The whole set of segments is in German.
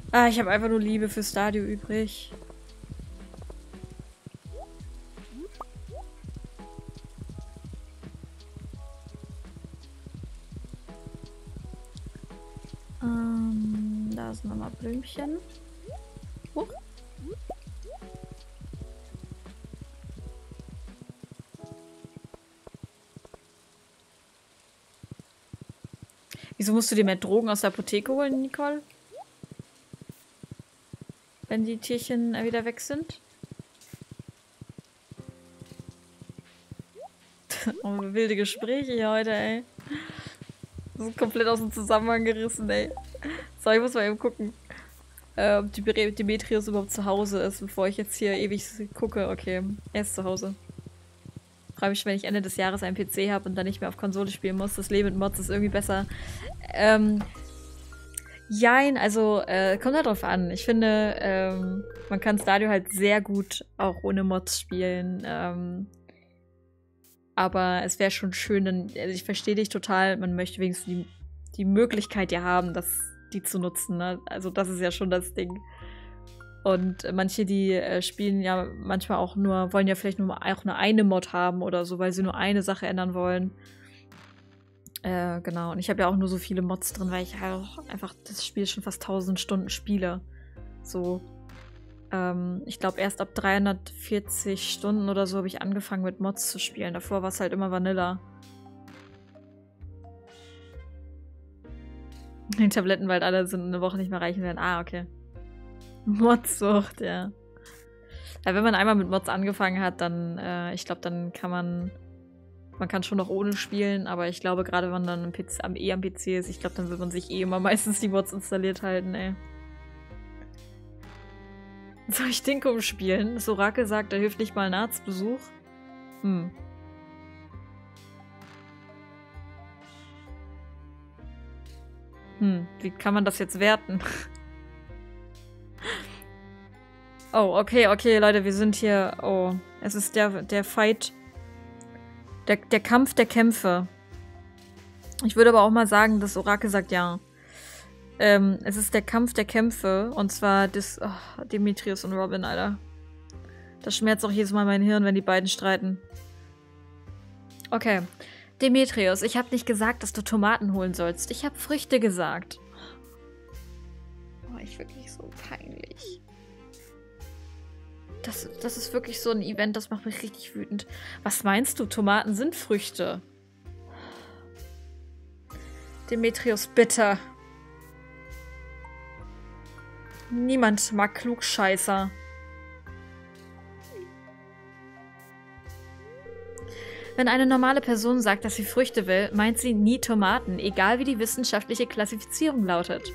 Ah, ich habe einfach nur Liebe für Stardew übrig. Da sind nochmal Blümchen. Huch. Wieso musst du dir mehr Drogen aus der Apotheke holen, Nicole? Wenn die Tierchen wieder weg sind? Oh, wilde Gespräche hier heute, ey. Das ist komplett aus dem Zusammenhang gerissen, ey. So, ich muss mal eben gucken, ob die Demetrius überhaupt zu Hause ist, bevor ich jetzt hier ewig gucke. Okay, er ist zu Hause. Freue mich, wenn ich Ende des Jahres einen PC habe und dann nicht mehr auf Konsole spielen muss. Das Leben mit Mods ist irgendwie besser. Jein, also kommt halt drauf an. Ich finde, man kann Stardew halt sehr gut auch ohne Mods spielen. Aber es wäre schon schön, denn also ich verstehe dich total, man möchte wenigstens die Möglichkeit ja haben, die zu nutzen. Ne? Also das ist ja schon das Ding. Und manche, die spielen ja manchmal auch nur, wollen ja vielleicht auch nur eine Mod haben oder so, weil sie nur eine Sache ändern wollen. Genau. Und ich habe ja auch nur so viele Mods drin, weil ich halt auch einfach das Spiel schon fast 1000 Stunden spiele. So. Ich glaube, erst ab 340 Stunden oder so habe ich angefangen mit Mods zu spielen. Davor war es halt immer Vanilla. Die Tabletten, weil alle sind eine Woche nicht mehr reichen werden. Ah, okay. Modsucht, ja. Ja, wenn man einmal mit Mods angefangen hat, dann, ich glaube, dann kann man kann schon noch ohne spielen, aber ich glaube, gerade wenn man dann am PC ist, ich glaube, dann wird man sich immer meistens die Mods installiert halten, ey. Soll ich Dinkum spielen? Das Orakel sagt, er hilft nicht mal ein Arztbesuch. Wie kann man das jetzt werten? Oh, okay, Leute, wir sind hier. Oh, es ist der Fight. Der Kampf der Kämpfe. Ich würde aber auch mal sagen, das Orakel sagt ja. Es ist der Kampf der Kämpfe. Und zwar Demetrius und Robin, Alter. Das schmerzt auch jedes Mal mein Hirn, wenn die beiden streiten. Okay. Demetrius, ich habe nicht gesagt, dass du Tomaten holen sollst. Ich habe Früchte gesagt. Oh, ich wirklich so peinlich. Das ist wirklich so ein Event, das macht mich richtig wütend. Was meinst du? Tomaten sind Früchte. Demetrius, bitte. Niemand mag Klugscheißer. Wenn eine normale Person sagt, dass sie Früchte will, meint sie nie Tomaten, egal wie die wissenschaftliche Klassifizierung lautet.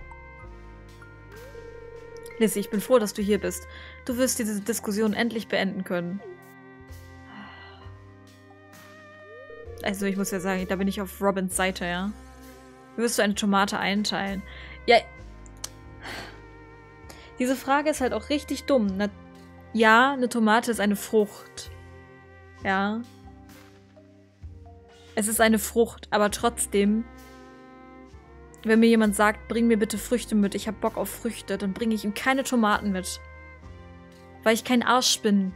Lizzie, ich bin froh, dass du hier bist. Du wirst diese Diskussion endlich beenden können. Also, ich muss ja sagen, da bin ich auf Robins Seite, ja. Wirst du eine Tomate einteilen? Ja. Diese Frage ist halt auch richtig dumm. Ja, eine Tomate ist eine Frucht. Ja. Es ist eine Frucht, aber trotzdem, wenn mir jemand sagt, bring mir bitte Früchte mit, ich hab Bock auf Früchte, dann bringe ich ihm keine Tomaten mit. Weil ich kein Arsch bin.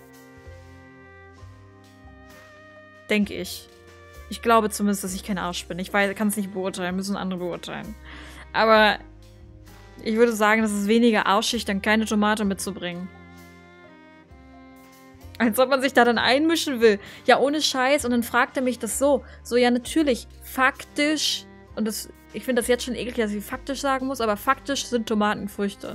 Denke ich. Ich glaube zumindest, dass ich kein Arsch bin. Ich kann es nicht beurteilen, müssen andere beurteilen. Aber ich würde sagen, das ist weniger arschig, dann keine Tomate mitzubringen. Als ob man sich da dann einmischen will. Ja, ohne Scheiß. Und dann fragt er mich das so. So, ja, natürlich. Faktisch. Und ich finde das jetzt schon eklig, dass ich faktisch sagen muss, aber faktisch sind Tomaten Früchte.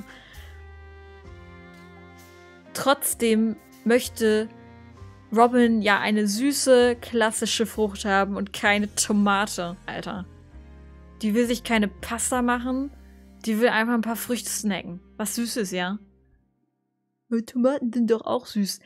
Trotzdem möchte Robin ja eine süße, klassische Frucht haben und keine Tomate, Alter. Die will sich keine Pasta machen. Die will einfach ein paar Früchte snacken. Was Süßes, ja. Tomaten sind doch auch süß.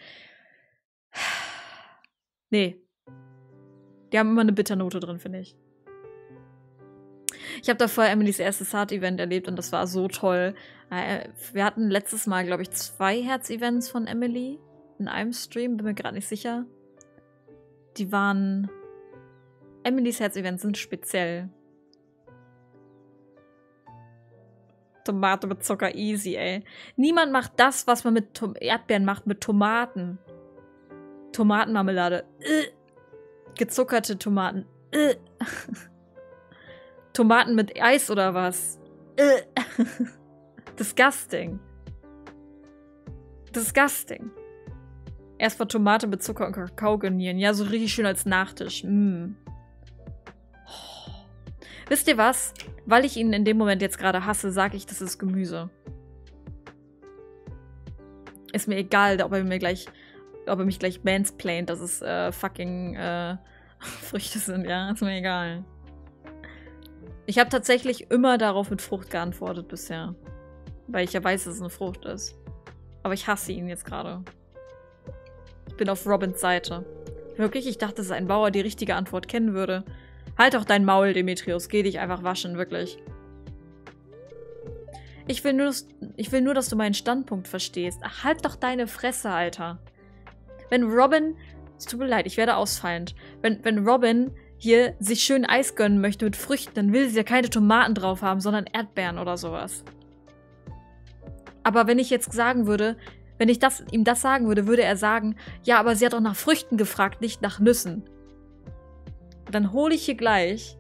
Nee. Die haben immer eine Bitternote drin, finde ich. Ich habe davor Emilys erstes Heart-Event erlebt und das war so toll. Wir hatten letztes Mal, glaube ich, 2 Herz-Events von Emily in einem Stream, bin mir gerade nicht sicher. Die waren... Emilys Herz-Events sind speziell. Tomate mit Zucker, easy, ey. Niemand macht das, was man mit Erdbeeren macht, mit Tomaten. Tomatenmarmelade. Gezuckerte Tomaten. Tomaten mit Eis oder was? Disgusting. Disgusting. Erstmal Tomate mit Zucker und Kakao garnieren. Ja, so richtig schön als Nachtisch. Oh. Wisst ihr was? Weil ich ihn in dem Moment jetzt gerade hasse, sage ich, das ist Gemüse. Ist mir egal, ob er mich gleich mansplaint, dass es fucking Früchte sind, ja? Ist mir egal. Ich habe tatsächlich immer darauf mit Frucht geantwortet bisher. Weil ich ja weiß, dass es eine Frucht ist. Aber ich hasse ihn jetzt gerade. Ich bin auf Robins Seite. Wirklich, ich dachte, dass ein Bauer die richtige Antwort kennen würde. Halt doch dein Maul, Demetrius. Geh dich einfach waschen, wirklich. Ich will nur, dass du meinen Standpunkt verstehst. Ach, halt doch deine Fresse, Alter. Wenn Robin... Es tut mir leid, ich werde ausfallend. Wenn Robin hier sich schön Eis gönnen möchte mit Früchten, dann will sie ja keine Tomaten drauf haben, sondern Erdbeeren oder sowas. Aber wenn ich jetzt sagen würde, wenn ich ihm das sagen würde, würde er sagen, ja, aber sie hat auch nach Früchten gefragt, nicht nach Nüssen. Dann hole ich hier gleich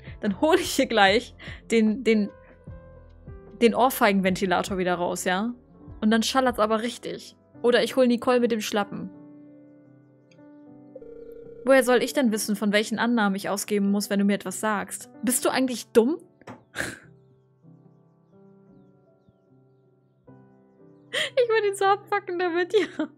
den Ohrfeigenventilator wieder raus, ja? Und dann schallert's aber richtig. Oder ich hole Nicole mit dem Schlappen. Woher soll ich denn wissen, von welchen Annahmen ich ausgeben muss, wenn du mir etwas sagst? Bist du eigentlich dumm? Ich würde ihn so abpacken damit, ja.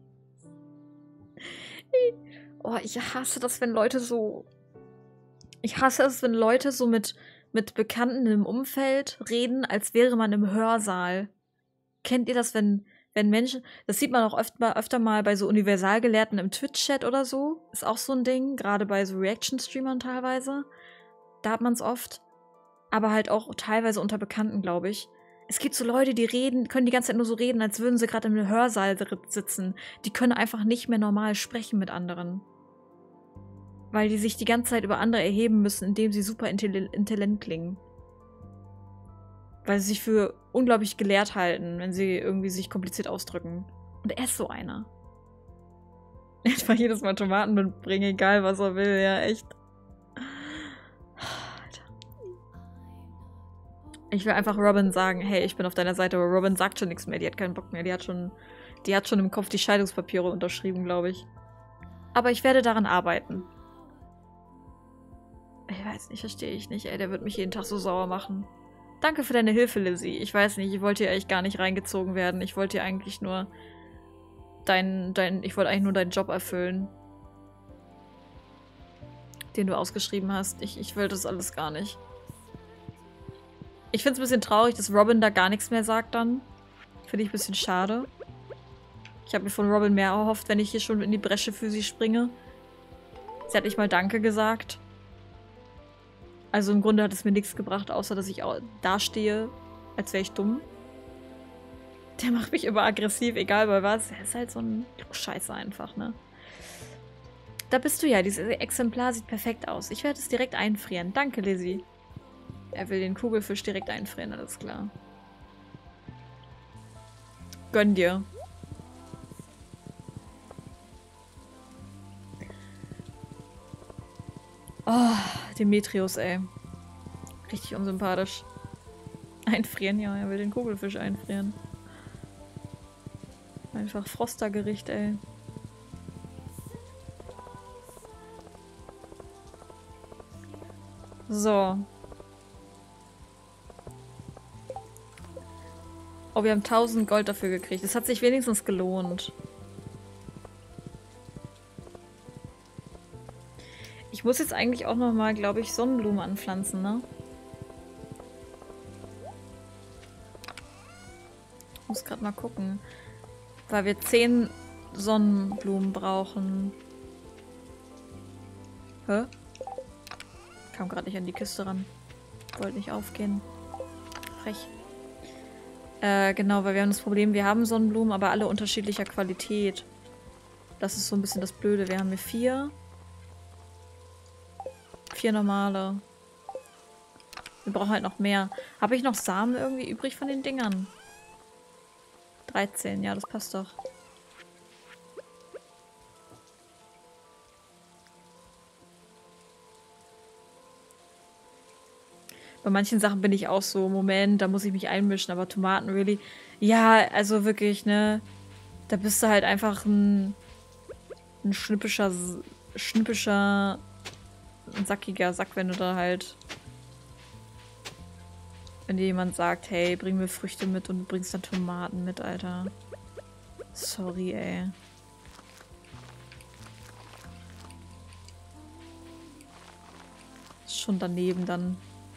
Oh, ich hasse das, wenn Leute so... Ich hasse es, wenn Leute so mit Bekannten im Umfeld reden, als wäre man im Hörsaal. Kennt ihr das, wenn Menschen... Das sieht man auch öfter mal bei so Universalgelehrten im Twitch-Chat oder so. Ist auch so ein Ding, gerade bei so Reaction-Streamern teilweise. Da hat man es oft. Aber halt auch teilweise unter Bekannten, glaube ich. Es gibt so Leute, die können die ganze Zeit nur so reden, als würden sie gerade im Hörsaal sitzen. Die können einfach nicht mehr normal sprechen mit anderen. Weil die sich die ganze Zeit über andere erheben müssen, indem sie super intelligent klingen. Weil sie sich für unglaublich gelehrt halten, wenn sie irgendwie sich kompliziert ausdrücken. Und er ist so einer. Einfach jedes Mal Tomaten mitbringen, egal was er will, ja, echt. Ich will einfach Robin sagen, hey, ich bin auf deiner Seite, aber Robin sagt schon nichts mehr, die hat keinen Bock mehr, die hat schon im Kopf die Scheidungspapiere unterschrieben, glaube ich. Aber ich werde daran arbeiten. Ich weiß nicht, verstehe ich nicht, ey, der wird mich jeden Tag so sauer machen. Danke für deine Hilfe, Lizzie. Ich weiß nicht, ich wollte hier echt gar nicht reingezogen werden. Ich wollte hier eigentlich nur ich wollte eigentlich nur deinen Job erfüllen. Den du ausgeschrieben hast. Ich will das alles gar nicht. Ich finde es ein bisschen traurig, dass Robin da gar nichts mehr sagt dann. Finde ich ein bisschen schade. Ich habe mir von Robin mehr erhofft, wenn ich hier schon in die Bresche für sie springe. Sie hat nicht mal Danke gesagt. Also im Grunde hat es mir nichts gebracht, außer dass ich dastehe, als wäre ich dumm. Der macht mich immer aggressiv, egal bei was. Er ist halt so ein Scheiße einfach, ne? Da bist du ja. Dieses Exemplar sieht perfekt aus. Ich werde es direkt einfrieren. Danke, Lizzie. Er will den Kugelfisch direkt einfrieren, alles klar. Gönn dir. Oh, Demetrius, ey. Richtig unsympathisch. Einfrieren, ja, er will den Kugelfisch einfrieren. Einfach Frostergericht, ey. So. Oh, wir haben 1000 Gold dafür gekriegt. Das hat sich wenigstens gelohnt. Ich muss jetzt eigentlich auch noch mal, glaube ich, Sonnenblumen anpflanzen, ne? Ich muss gerade mal gucken. Weil wir 10 Sonnenblumen brauchen. Hä? Kam gerade nicht an die Kiste ran. Wollte nicht aufgehen. Frech. Genau, weil wir haben das Problem, wir haben Sonnenblumen, aber alle unterschiedlicher Qualität. Das ist so ein bisschen das Blöde. Wir haben hier 4. 4 normale. Wir brauchen halt noch mehr. Habe ich noch Samen irgendwie übrig von den Dingern? 13, ja, das passt doch. Bei manchen Sachen bin ich auch so, Moment, da muss ich mich einmischen, aber Tomaten, really? Ja, also wirklich, ne? Da bist du halt einfach ein schnippischer, ein sackiger Sack, wenn du da halt... Wenn dir jemand sagt, hey, bring mir Früchte mit und du bringst dann Tomaten mit, Alter. Sorry, ey. Ist schon daneben dann.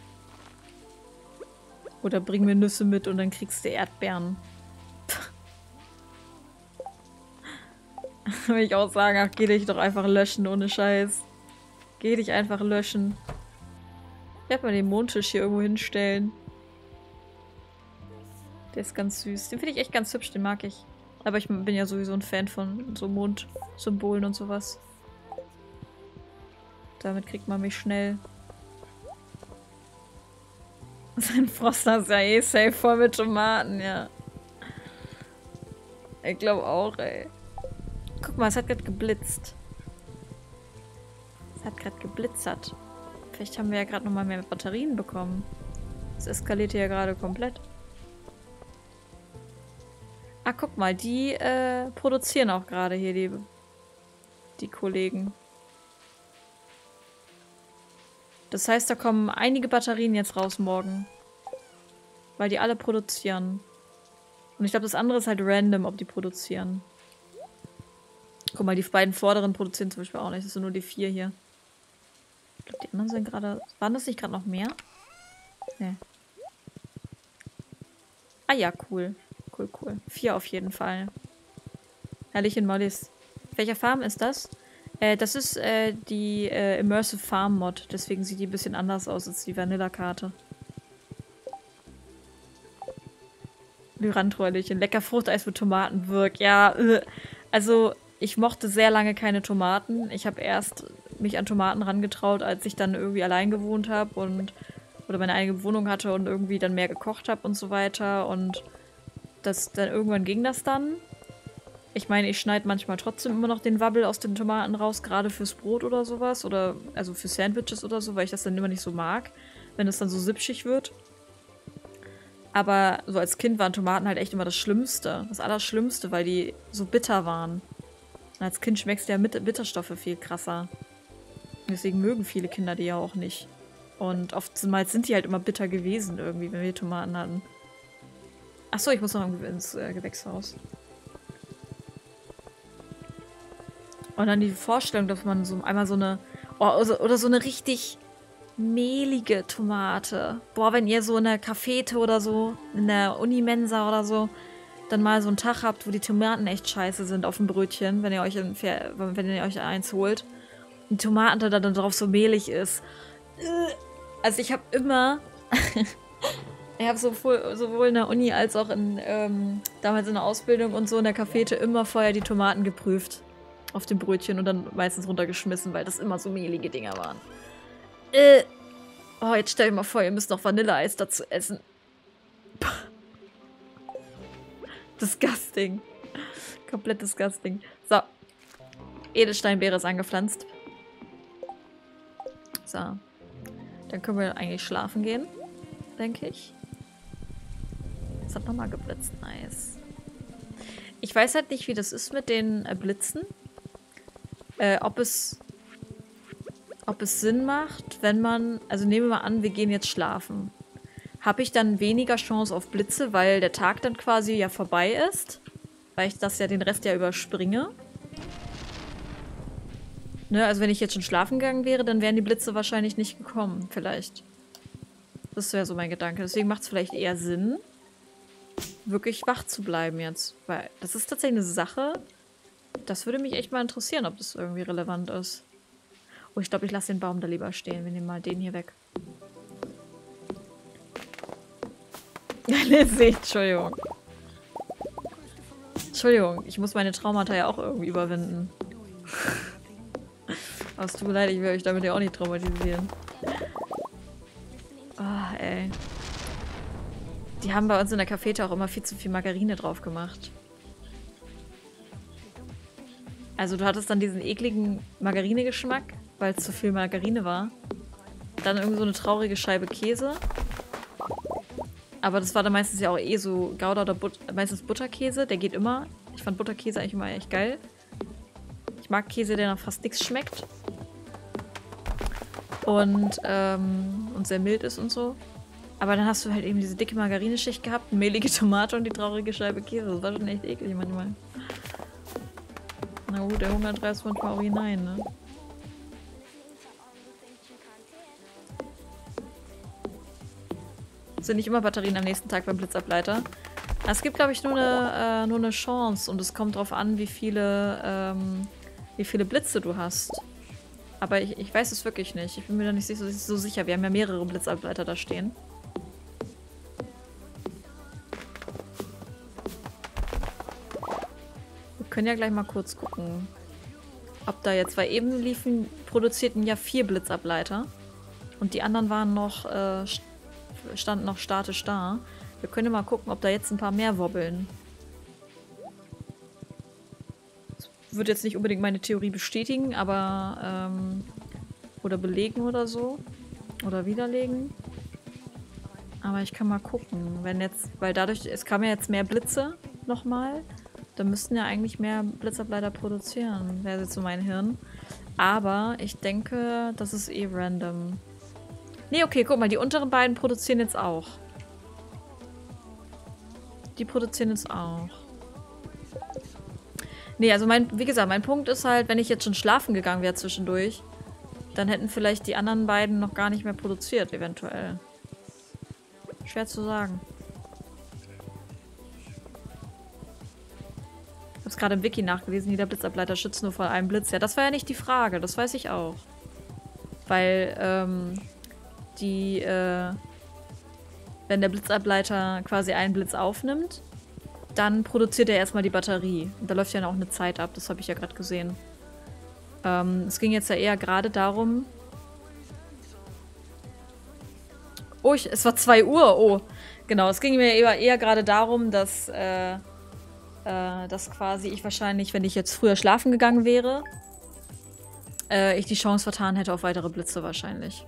Oder bring mir Nüsse mit und dann kriegst du Erdbeeren. Will ich auch sagen, ach, geh dich doch einfach löschen, ohne Scheiß. Geh dich einfach löschen. Ich werde mal den Mondfisch hier irgendwo hinstellen. Der ist ganz süß. Den finde ich echt ganz hübsch, den mag ich. Aber ich bin ja sowieso ein Fan von so Mondsymbolen und sowas. Damit kriegt man mich schnell. Sein Froster ist ja eh safe voll mit Tomaten, ja. Ich glaube auch, ey. Guck mal, es hat gerade geblitzt. Es hat gerade geblitzert. Vielleicht haben wir ja gerade nochmal mehr Batterien bekommen. Es eskaliert hier ja gerade komplett. Ah, guck mal, die produzieren auch gerade hier, die Kollegen. Das heißt, da kommen einige Batterien jetzt raus morgen. Weil die alle produzieren. Und ich glaube, das andere ist halt random, ob die produzieren. Guck mal, die beiden vorderen produzieren zum Beispiel auch nicht. Das sind nur die 4 hier. Ich glaube, die anderen sind gerade... Waren das nicht gerade noch mehr? Nee. Ah ja, cool. Cool, cool. 4 auf jeden Fall. Herrlichen Moddys. Welcher Farm ist das? Das ist die Immersive Farm Mod. Deswegen sieht die ein bisschen anders aus als die Vanilla-Karte. Lyrantröhrchen. Lecker Fruchteis mit Tomatenwirk. Ja, also ich mochte sehr lange keine Tomaten. Ich habe erst mich an Tomaten rangetraut, als ich dann irgendwie allein gewohnt habe und oder meine eigene Wohnung hatte und irgendwie dann mehr gekocht habe und so weiter. Und dann irgendwann ging das dann. Ich meine, ich schneide manchmal trotzdem immer noch den Wabbel aus den Tomaten raus, gerade fürs Brot oder sowas. Oder also für Sandwiches oder so, weil ich das dann immer nicht so mag, wenn es dann so sipschig wird. Aber so als Kind waren Tomaten halt echt immer das Schlimmste. Das Allerschlimmste, weil die so bitter waren. Und als Kind schmeckst du ja mit Bitterstoffe viel krasser. Deswegen mögen viele Kinder die ja auch nicht. Und oftmals sind die halt immer bitter gewesen irgendwie, wenn wir Tomaten hatten. Achso, ich muss noch ins Gewächshaus. Und dann die Vorstellung, dass man so einmal so eine... Oh, oder so eine richtig mehlige Tomate. Boah, wenn ihr so in der Cafete oder so, in der Unimensa oder so, dann mal so einen Tag habt, wo die Tomaten echt scheiße sind auf dem Brötchen, wenn ihr euch eins holt. Und die Tomaten dann drauf so mehlig ist. Also ich habe immer... Ich habe sowohl in der Uni als auch damals in der Ausbildung und so in der Cafete immer vorher die Tomaten geprüft. Auf dem Brötchen und dann meistens runtergeschmissen, weil das immer so mehlige Dinger waren. Oh, jetzt stell dir mal vor, ihr müsst noch Vanilleeis dazu essen. Disgusting. Komplett disgusting. So. Edelsteinbeere ist angepflanzt. So. Dann können wir eigentlich schlafen gehen. Denke ich. Es hat nochmal geblitzt. Nice. Ich weiß halt nicht, wie das ist mit den Blitzen. Ob es Sinn macht, wenn man... Also nehmen wir mal an, wir gehen jetzt schlafen. Habe ich dann weniger Chance auf Blitze, weil der Tag dann quasi ja vorbei ist? Weil ich das ja den Rest ja überspringe? Ne, also wenn ich jetzt schon schlafen gegangen wäre, dann wären die Blitze wahrscheinlich nicht gekommen. Vielleicht. Das wäre so mein Gedanke. Deswegen macht es vielleicht eher Sinn, wirklich wach zu bleiben jetzt. Weil das ist tatsächlich eine Sache... Das würde mich echt mal interessieren, ob das irgendwie relevant ist. Oh, ich glaube, ich lasse den Baum da lieber stehen. Wir nehmen mal den hier weg. Entschuldigung. Entschuldigung, ich muss meine Traumata ja auch irgendwie überwinden. Aber es tut mir leid, ich will euch damit ja auch nicht traumatisieren. Ah, ey. Die haben bei uns in der Cafete auch immer viel zu viel Margarine drauf gemacht. Also du hattest dann diesen ekligen Margarine-Geschmack, weil es zu viel Margarine war. Dann irgendwie so eine traurige Scheibe Käse. Aber das war dann meistens ja auch eh so Gouda oder meistens Butterkäse. Der geht immer. Ich fand Butterkäse eigentlich immer echt geil. Ich mag Käse, der nach fast nichts schmeckt. Und sehr mild ist und so. Aber dann hast du halt eben diese dicke Margarineschicht gehabt, eine mehlige Tomate und die traurige Scheibe Käse. Das war schon echt eklig manchmal. Na gut, der Hunger treibt manchmal auch hinein, ne? Sind nicht immer Batterien am nächsten Tag beim Blitzableiter. Es gibt, glaube ich, nur eine Chance und es kommt drauf an, wie viele Blitze du hast. Aber ich weiß es wirklich nicht. Ich bin mir da nicht so sicher. Wir haben ja mehrere Blitzableiter da stehen. Wir können ja gleich mal kurz gucken, ob da jetzt, weil eben produzierten ja 4 Blitzableiter und die anderen waren noch, standen noch statisch da. Wir können ja mal gucken, ob da jetzt ein paar mehr wobbeln. Das wird jetzt nicht unbedingt meine Theorie bestätigen, aber oder belegen oder so. Oder widerlegen. Aber ich kann mal gucken, wenn jetzt, weil dadurch, es kamen ja jetzt mehr Blitze nochmal. Da müssten ja eigentlich mehr Blitzableiter produzieren, wäre jetzt so mein Hirn. Aber ich denke, das ist eh random. Nee, okay, guck mal, die unteren beiden produzieren jetzt auch. Die produzieren jetzt auch. Nee, also wie gesagt, mein Punkt ist halt, wenn ich jetzt schon schlafen gegangen wäre zwischendurch, dann hätten vielleicht die anderen beiden noch gar nicht mehr produziert, eventuell. Schwer zu sagen. Ich hab's gerade im Wiki nachgelesen, jeder Blitzableiter schützt nur vor einem Blitz. Ja, das war ja nicht die Frage, das weiß ich auch. Weil, wenn der Blitzableiter quasi einen Blitz aufnimmt, dann produziert er erstmal die Batterie. Und da läuft ja auch eine Zeit ab, das habe ich ja gerade gesehen. Es ging jetzt ja eher gerade darum... Oh, es war 2 Uhr, oh. Genau, es ging mir eher gerade darum, dass quasi ich wahrscheinlich, wenn ich jetzt früher schlafen gegangen wäre, ich die Chance vertan hätte auf weitere Blitze wahrscheinlich.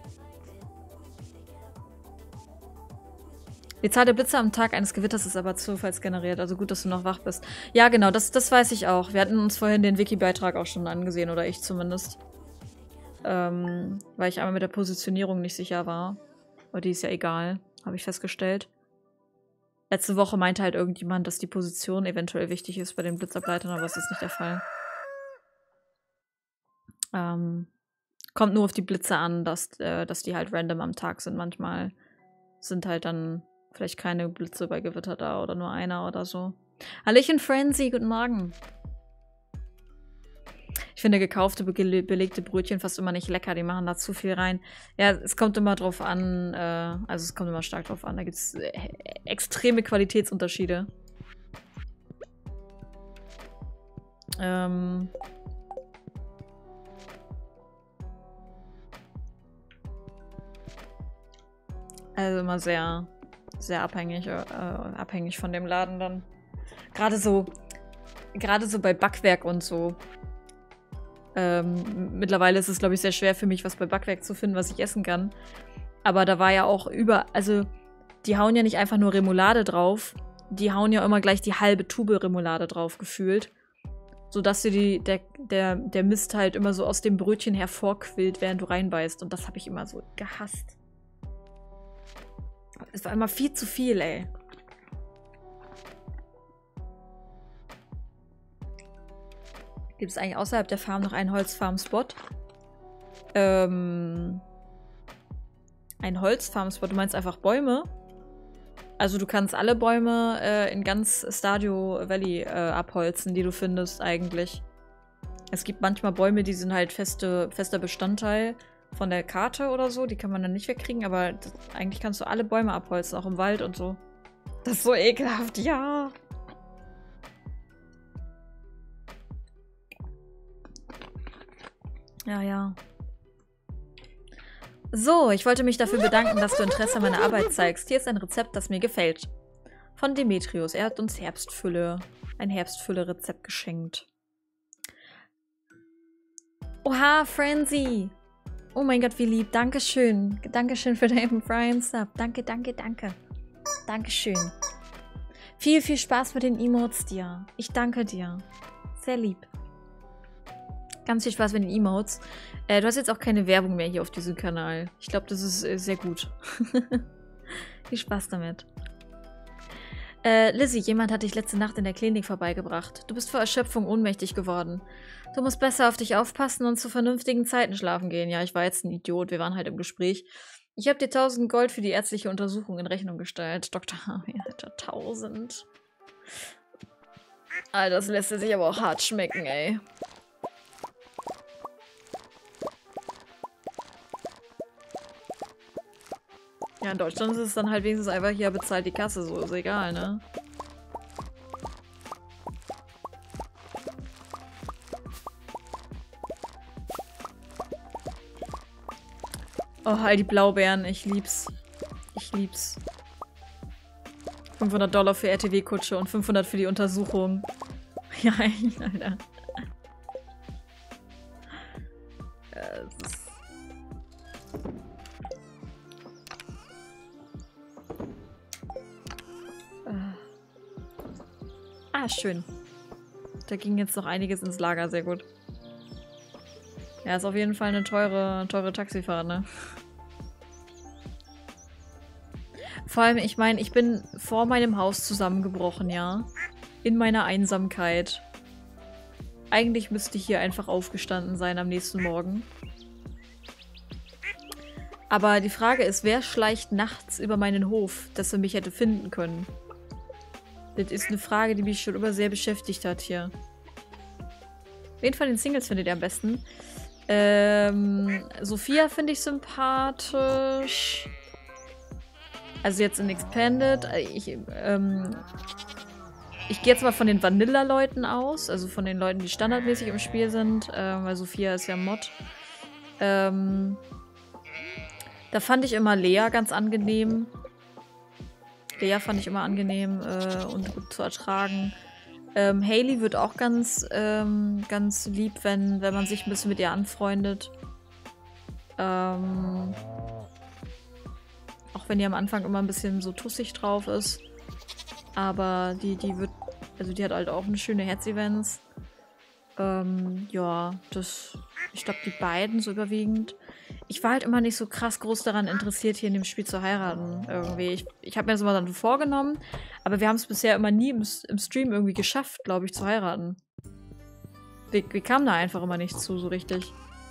Die Zahl der Blitze am Tag eines Gewitters ist aber zufallsgeneriert, also gut, dass du noch wach bist. Ja, genau, das weiß ich auch. Wir hatten uns vorhin den Wiki-Beitrag auch schon angesehen, oder ich zumindest. Weil ich einmal mit der Positionierung nicht sicher war. Aber die ist ja egal, habe ich festgestellt. Letzte Woche meinte halt irgendjemand, dass die Position eventuell wichtig ist bei den Blitzableitern, aber das ist nicht der Fall. Kommt nur auf die Blitze an, dass die halt random am Tag sind. Manchmal sind halt dann vielleicht keine Blitze bei Gewitter da oder nur einer oder so. Hallöchen Frenzy, guten Morgen. Ich finde gekaufte, belegte Brötchen fast immer nicht lecker. Die machen da zu viel rein. Ja, es kommt immer drauf an. Also es kommt immer stark drauf an. Da gibt es extreme Qualitätsunterschiede. Also immer sehr, sehr abhängig von dem Laden dann. Gerade so bei Backwerk und so. Mittlerweile ist es, glaube ich, sehr schwer für mich, was bei Backwerk zu finden, was ich essen kann. Aber da war ja auch also die hauen ja nicht einfach nur Remoulade drauf, die hauen ja immer gleich die halbe Tube Remoulade drauf, gefühlt. Sodass dir der Mist halt immer so aus dem Brötchen hervorquillt, während du reinbeißt. Und das habe ich immer so gehasst. Es war immer viel zu viel, ey. Gibt es eigentlich außerhalb der Farm noch einen Holzfarm-Spot? Ein Holzfarm-Spot? Du meinst einfach Bäume? Also du kannst alle Bäume in ganz Stardew Valley abholzen, die du findest eigentlich. Es gibt manchmal Bäume, die sind halt fester Bestandteil von der Karte oder so. Die kann man dann nicht wegkriegen, aber eigentlich kannst du alle Bäume abholzen, auch im Wald und so. Das ist so ekelhaft, ja. Ja, ja. So, ich wollte mich dafür bedanken, dass du Interesse an meiner Arbeit zeigst. Hier ist ein Rezept, das mir gefällt. Von Demetrius. Er hat uns ein Herbstfülle-Rezept geschenkt. Oha, Frenzy! Oh mein Gott, wie lieb. Dankeschön. Dankeschön für deinen Prime Sub. Danke, danke, danke. Dankeschön. Viel, viel Spaß mit den Emotes dir. Ich danke dir. Sehr lieb. Ganz viel Spaß mit den Emotes. Du hast jetzt auch keine Werbung mehr hier auf diesem Kanal. Ich glaube, das ist sehr gut. Viel Spaß damit. Lizzie, jemand hat dich letzte Nacht in der Klinik vorbeigebracht. Du bist vor Erschöpfung ohnmächtig geworden. Du musst besser auf dich aufpassen und zu vernünftigen Zeiten schlafen gehen. Ja, ich war jetzt ein Idiot. Wir waren halt im Gespräch. Ich habe dir 1000 Gold für die ärztliche Untersuchung in Rechnung gestellt. Dr. Harvey, Alter, 1000. Alter, das lässt sich aber auch hart schmecken, ey. Ja, in Deutschland ist es dann halt wenigstens einfach, hier bezahlt die Kasse, so ist egal, ne? Oh, all die Blaubeeren, ich lieb's. Ich lieb's. 500 $ für RTW-Kutsche und 500 für die Untersuchung. Ja, Alter. Schön. Da ging jetzt noch einiges ins Lager, sehr gut. Ja, ist auf jeden Fall eine teure Taxifahrt, ne? Vor allem, ich meine, ich bin vor meinem Haus zusammengebrochen, ja. In meiner Einsamkeit. Eigentlich müsste ich hier einfach aufgestanden sein am nächsten Morgen. Aber die Frage ist, wer schleicht nachts über meinen Hof, dass er mich hätte finden können? Das ist eine Frage, die mich schon immer sehr beschäftigt hat hier. Wen von den Singles findet ihr am besten? Sophia finde ich sympathisch. Also jetzt in Expanded. Ich gehe jetzt mal von den Vanilla-Leuten aus. Also von den Leuten, die standardmäßig im Spiel sind. Weil Sophia ist ja Mod. Da fand ich immer Lea ganz angenehm. Lea fand ich immer angenehm und gut zu ertragen. Hailey wird auch ganz lieb, wenn man sich ein bisschen mit ihr anfreundet. Auch wenn die am Anfang immer ein bisschen so tussig drauf ist. Aber die hat halt auch eine schöne Herz-Events. Ja, ich glaube, die beiden so überwiegend. Ich war halt immer nicht so krass groß daran interessiert, hier in dem Spiel zu heiraten. Irgendwie. Ich habe mir das immer dann vorgenommen, aber wir haben es bisher immer nie im Stream irgendwie geschafft, glaube ich, zu heiraten. Wir kamen da einfach immer nicht zu, so richtig.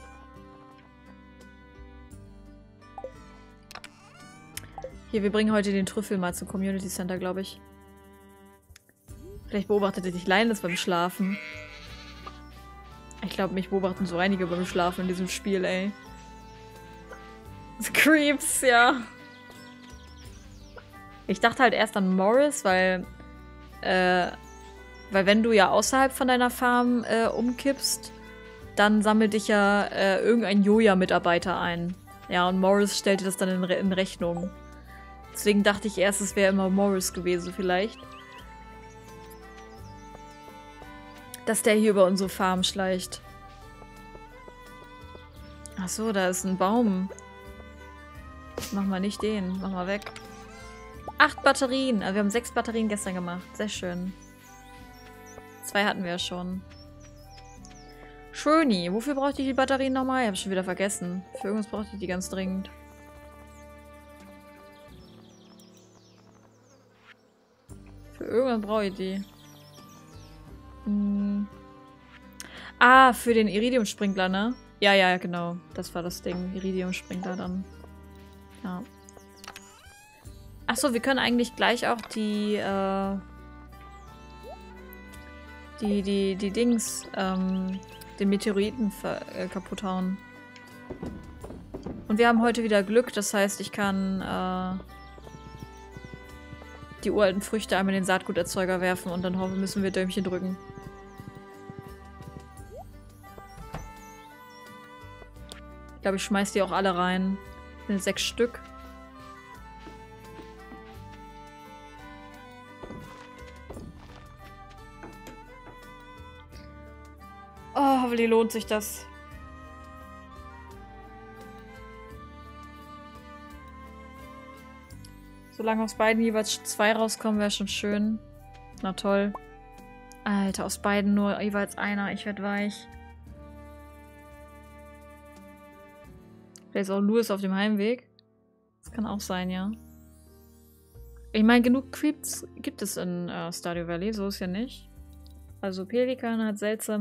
Hier, wir bringen heute den Trüffel mal zum Community Center, glaube ich. Vielleicht beobachtet ihr dich Lioness beim Schlafen. Ich glaube, mich beobachten so einige beim Schlafen in diesem Spiel, ey. Creeps, ja. Ich dachte halt erst an Morris, weil wenn du ja außerhalb von deiner Farm umkippst, dann sammelt dich ja irgendein Joja-Mitarbeiter ein. Ja, und Morris stellte das dann in Rechnung. Deswegen dachte ich erst, es wäre immer Morris gewesen vielleicht. Dass der hier über unsere Farm schleicht. Ach so, da ist ein Baum. Mach mal nicht den. Mach mal weg. 8 Batterien. Also wir haben 6 Batterien gestern gemacht. Sehr schön. 2 hatten wir ja schon. Schöni. Wofür brauchte ich die Batterien nochmal? Ich habe schon wieder vergessen. Für irgendwas brauchte ich die ganz dringend. Für irgendwas brauche ich die. Ah, für den Iridium-Sprinkler, ne? Ja, ja, genau. Das war das Ding. Iridium-Sprinkler dann. Ja. Achso, wir können eigentlich gleich auch die Dings, den Meteoriten kaputt hauen. Und wir haben heute wieder Glück, das heißt, ich kann die uralten Früchte einmal in den Saatguterzeuger werfen und dann müssen wir Däumchen drücken. Ich glaube, ich schmeiß die auch alle rein. 6 Stück. Oh, hoffentlich lohnt sich das. Solange aus beiden jeweils 2 rauskommen, wäre schon schön. Na toll. Alter, aus beiden nur jeweils einer. Ich werd weich. Vielleicht ist auch Louis auf dem Heimweg. Das kann auch sein, ja. Ich meine, genug Creeps gibt es in Stardew Valley. So ist ja nicht. Also Pelikan hat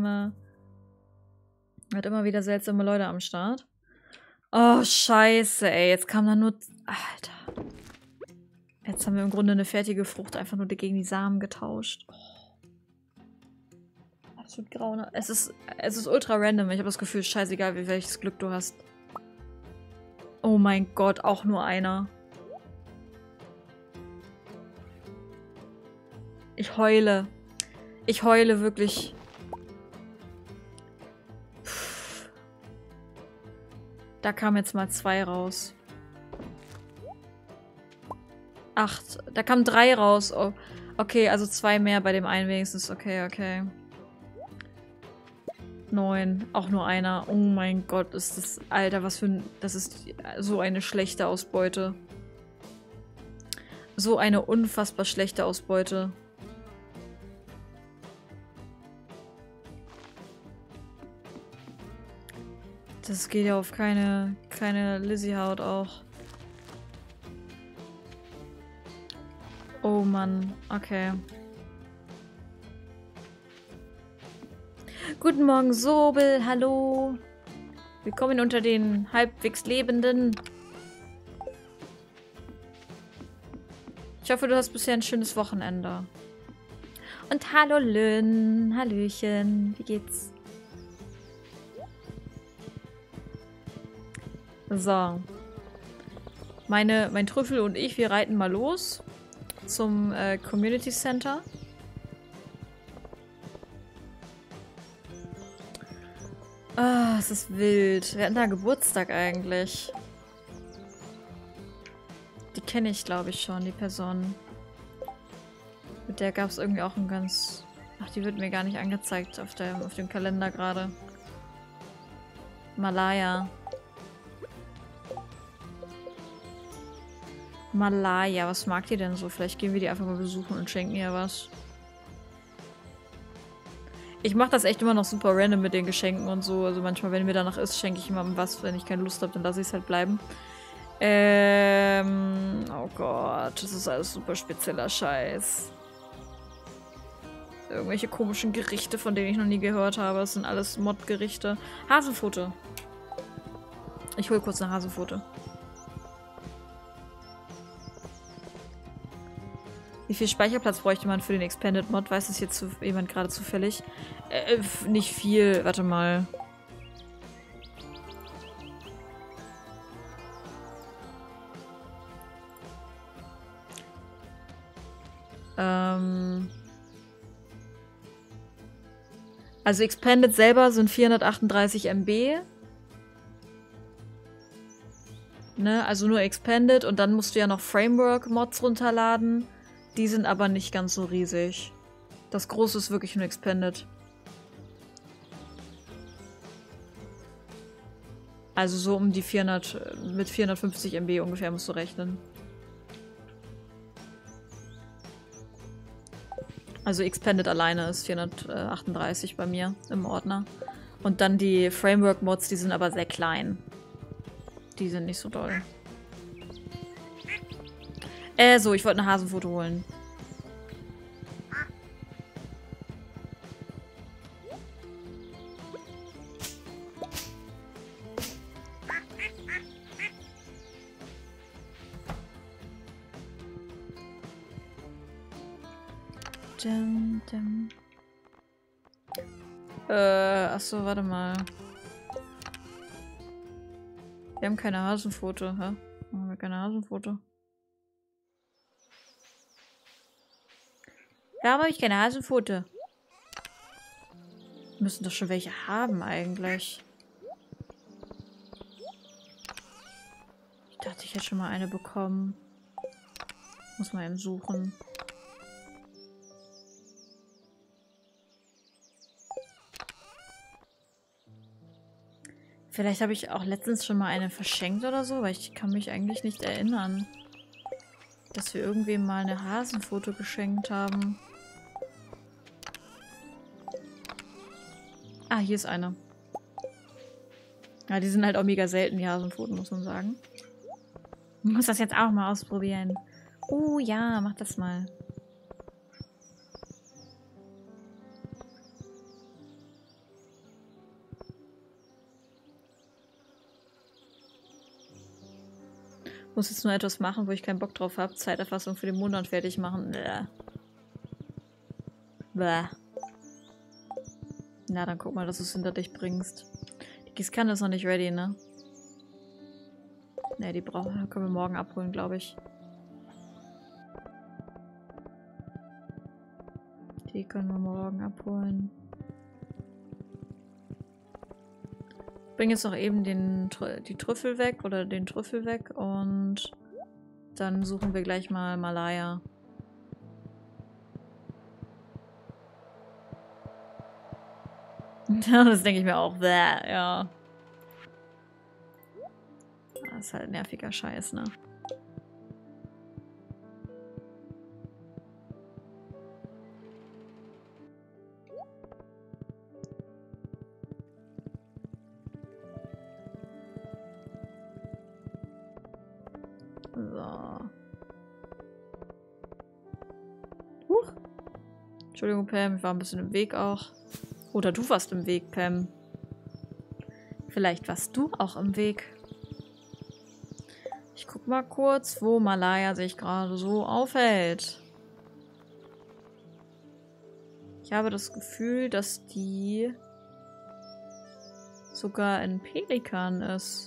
immer wieder seltsame Leute am Start. Oh, scheiße, ey. Jetzt kam da nur... Alter. Jetzt haben wir im Grunde eine fertige Frucht einfach nur gegen die Samen getauscht. Oh. Absolut grauenhaft. Es ist ultra random. Ich habe das Gefühl, scheißegal, welches Glück du hast. Oh mein Gott, auch nur einer. Ich heule. Ich heule wirklich. Puh. Da kamen jetzt mal 2 raus. 8. Da kamen 3 raus. Oh. Okay, also 2 mehr bei dem einen wenigstens. Okay, okay. 9. Auch nur einer. Oh mein Gott, ist das... Alter, was für ein... Das ist so eine schlechte Ausbeute. So eine unfassbar schlechte Ausbeute. Das geht ja auf keine Lizzie-Haut auch. Oh Mann, okay. Guten Morgen, Sobel, hallo. Willkommen unter den halbwegs Lebenden. Ich hoffe, du hast bisher ein schönes Wochenende. Und hallo Lynn, hallöchen, wie geht's? So. Mein Trüffel und ich, wir reiten mal los zum Community Center. Ah, es ist wild. Wir hatten da Geburtstag eigentlich. Die kenne ich, glaube ich, schon, die Person. Mit der gab es irgendwie auch ein ganz... Ach, die wird mir gar nicht angezeigt auf dem Kalender gerade. Malaya. Malaya, was mag die denn so? Vielleicht gehen wir die einfach mal besuchen und schenken ihr was. Ich mache das echt immer noch super random mit den Geschenken und so. Also manchmal, wenn mir danach ist, schenke ich jemandem was. Wenn ich keine Lust habe, dann lasse ich es halt bleiben. Oh Gott, das ist alles super spezieller Scheiß. Irgendwelche komischen Gerichte, von denen ich noch nie gehört habe. Das sind alles Mod-Gerichte. Hasenpfote. Ich hole kurz eine Hasenpfote. Wie viel Speicherplatz bräuchte man für den Expanded Mod? Weiß es jetzt jemand gerade zufällig? Nicht viel. Warte mal. Also Expanded selber sind 438 MB. Ne? Also nur Expanded und dann musst du ja noch Framework-Mods runterladen. Die sind aber nicht ganz so riesig. Das große ist wirklich nur Expanded. Also so um die 400, mit 450 MB ungefähr musst du rechnen. Also Expanded alleine ist 438 bei mir im Ordner. Und dann die Framework-Mods, die sind aber sehr klein. Die sind nicht so doll. So, ich wollte eine Hasenpfote holen. Achso, warte mal. Wir haben keine Hasenpfote, hä? Haben wir keine Hasenpfote? Warum habe ich keine Hasenpfote? Wir müssen doch schon welche haben eigentlich. Ich schon mal eine bekommen. Muss man eben suchen. Vielleicht habe ich auch letztens schon mal eine verschenkt oder so, weil ich kann mich eigentlich nicht erinnern, dass wir irgendwem mal eine Hasenfoto geschenkt haben. Ah, hier ist eine. Ja, die sind halt auch mega selten, die Hasenpfoten, muss man sagen. Ich muss das jetzt auch mal ausprobieren. Oh ja, mach das mal. Muss jetzt nur etwas machen, wo ich keinen Bock drauf habe. Zeiterfassung für den Monat fertig machen. Bäh. Bäh. Na, dann guck mal, dass du es hinter dich bringst. Die Gießkanne ist noch nicht ready, ne? Ne, die können wir morgen abholen, glaube ich. Die können wir morgen abholen. Ich bringe jetzt noch eben die Trüffel weg oder den Trüffel weg und dann suchen wir gleich mal Malaya. Ja, das denke ich mir auch. Bäh, ja. Das ist halt nerviger Scheiß, ne? So. Entschuldigung, Pam, ich war ein bisschen im Weg auch. Oder du warst im Weg, Pam. Vielleicht warst du auch im Weg. Ich guck mal kurz, wo Malaya sich gerade so aufhält. Ich habe das Gefühl, dass die sogar in Pelikan ist.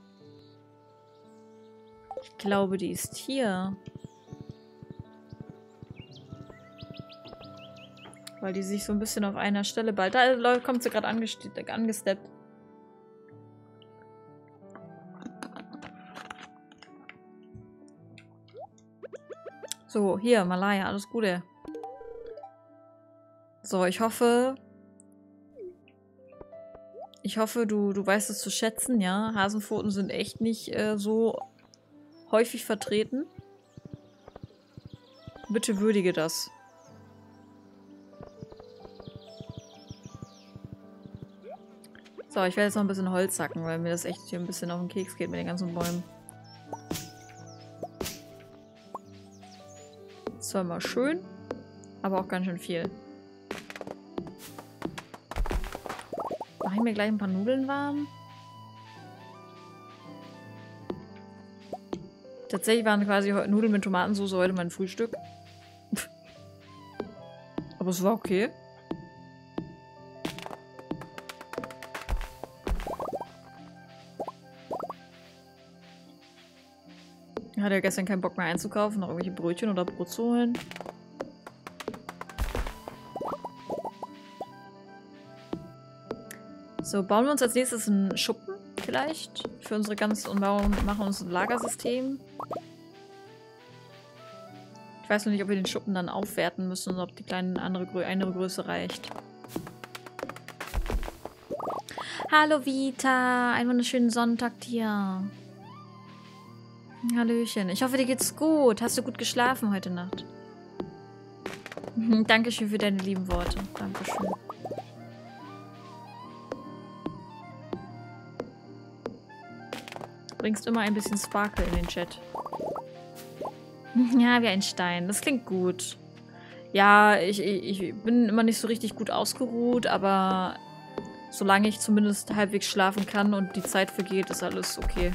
Ich glaube, die ist hier. Weil die sich so ein bisschen auf einer Stelle bald... Da kommt sie gerade angesteppt. So, hier, Malaya, alles Gute. So, ich hoffe, du weißt es zu schätzen, ja. Hasenpfoten sind echt nicht so häufig vertreten. Bitte würdige das. So, ich werde jetzt noch ein bisschen Holz hacken, weil mir das echt hier ein bisschen auf den Keks geht mit den ganzen Bäumen. Zwar mal schön, aber auch ganz schön viel. Mache ich mir gleich ein paar Nudeln warm? Tatsächlich waren quasi Nudeln mit Tomatensauce heute mein Frühstück. Aber es war okay. Ich hatte ja gestern keinen Bock mehr einzukaufen, noch irgendwelche Brötchen oder Brot zu holen. So, bauen wir uns als nächstes einen Schuppen vielleicht für unsere und machen uns ein Lagersystem. Ich weiß noch nicht, ob wir den Schuppen dann aufwerten müssen oder ob die kleine andere Größe reicht. Hallo Vita, einen wunderschönen Sonntag dir. Hallöchen. Ich hoffe, dir geht's gut. Hast du gut geschlafen heute Nacht? Dankeschön für deine lieben Worte. Dankeschön. Bringst immer ein bisschen Sparkle in den Chat. Ja, wie ein Stein. Das klingt gut. Ja, ich bin immer nicht so richtig gut ausgeruht, aber solange ich zumindest halbwegs schlafen kann und die Zeit vergeht, ist alles okay.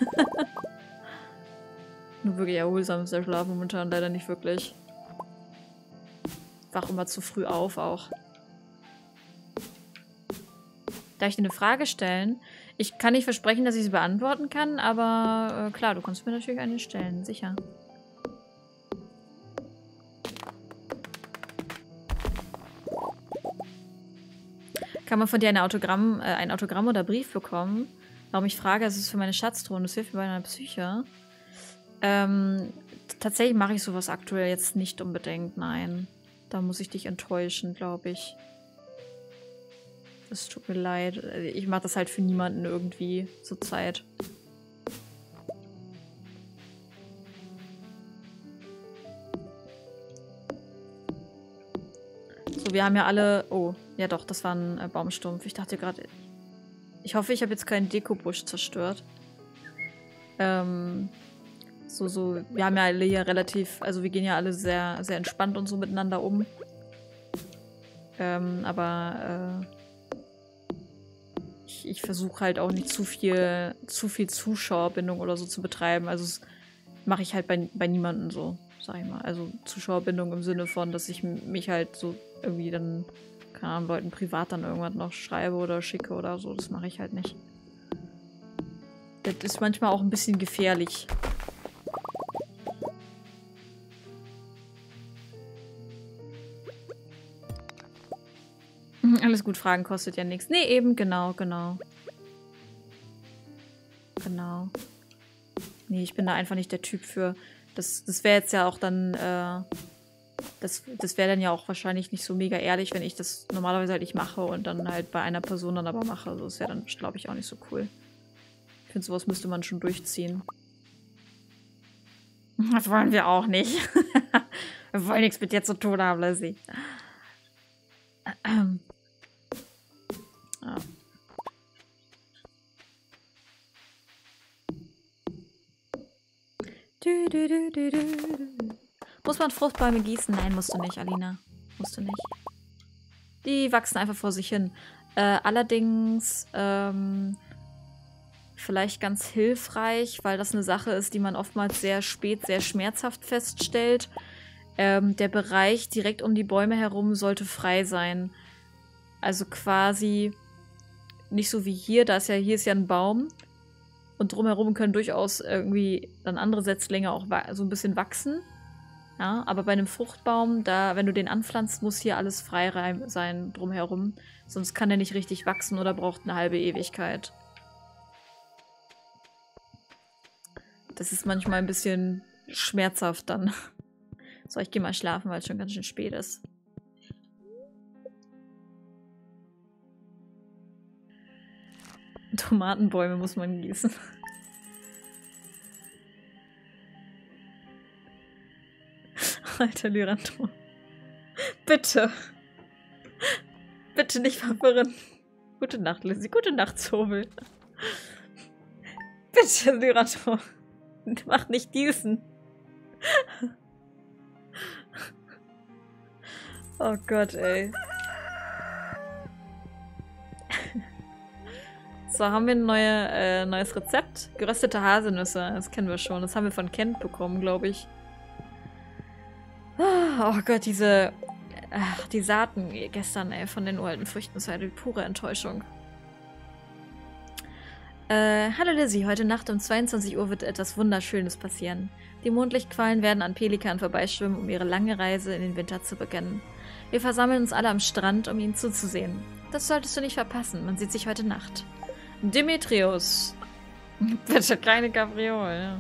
Nur wirklich erholsam ist der Schlaf momentan leider nicht wirklich. Wach immer zu früh auf auch. Darf ich dir eine Frage stellen? Ich kann nicht versprechen, dass ich sie beantworten kann, aber klar, du kannst mir natürlich eine stellen, sicher. Kann man von dir ein Autogramm oder Brief bekommen? Warum ich frage, es ist für meine Schatztruhe und es hilft mir bei meiner Psyche. Tatsächlich mache ich sowas aktuell jetzt nicht unbedingt, nein. Da muss ich dich enttäuschen, glaube ich. Es tut mir leid. Ich mache das halt für niemanden irgendwie zur Zeit. So, wir haben ja alle... Oh, ja doch, das war ein Baumstumpf. Ich dachte gerade... Ich hoffe, ich habe jetzt keinen Dekobusch zerstört. Wir haben ja alle hier relativ... Also wir gehen ja alle sehr, sehr entspannt und so miteinander um. Ich versuche halt auch nicht zu viel Zuschauerbindung oder so zu betreiben. Also das mache ich halt bei niemandem so, sag ich mal. Also Zuschauerbindung im Sinne von, dass ich mich halt so irgendwie dann, keine Ahnung, Leuten privat dann irgendwas noch schreibe oder schicke oder so. Das mache ich halt nicht. Das ist manchmal auch ein bisschen gefährlich. Alles gut, Fragen kostet ja nichts. Nee, eben, genau. Genau. Nee, ich bin da einfach nicht der Typ für. Das wäre jetzt ja auch dann, das wäre dann ja auch wahrscheinlich nicht so mega ehrlich, wenn ich das normalerweise halt nicht mache und dann halt bei einer Person dann aber mache. Also das wäre dann, glaube ich, auch nicht so cool. Ich finde, sowas müsste man schon durchziehen. Das wollen wir auch nicht. Wir wollen nichts mit dir zu tun haben, Lizzie. Ja. Muss man Fruchtbäume gießen? Nein, musst du nicht, Alina. Musst du nicht. Die wachsen einfach vor sich hin. Allerdings vielleicht ganz hilfreich, weil das eine Sache ist, die man oftmals sehr spät, sehr schmerzhaft feststellt. Der Bereich direkt um die Bäume herum sollte frei sein. Also quasi nicht so wie hier. Hier ist ja ein Baum. Und drumherum können durchaus irgendwie dann andere Setzlinge auch so ein bisschen wachsen. Ja, aber bei einem Fruchtbaum, wenn du den anpflanzt, muss hier alles frei sein drumherum. Sonst kann er nicht richtig wachsen oder braucht eine halbe Ewigkeit. Das ist manchmal ein bisschen schmerzhaft dann. So, ich gehe mal schlafen, weil es schon ganz schön spät ist. Tomatenbäume muss man gießen. Alter Lyranthro. Bitte. Bitte nicht verwirren. Gute Nacht, Lizzie. Gute Nacht, Zobel. Bitte, Lyranthro. Mach nicht gießen. Oh Gott, ey. So, haben wir ein neues Rezept? Geröstete Haselnüsse. Das kennen wir schon. Das haben wir von Kent bekommen, glaube ich. Oh Gott, die Saaten gestern, ey, von den uralten Früchten. Das war die pure Enttäuschung. Hallo Lizzie, heute Nacht um 22 Uhr wird etwas Wunderschönes passieren. Die Mondlichtquallen werden an Pelikan vorbeischwimmen, um ihre lange Reise in den Winter zu beginnen. Wir versammeln uns alle am Strand, um ihnen zuzusehen. Das solltest du nicht verpassen, man sieht sich heute Nacht. Demetrius. Bitte keine Kapriole.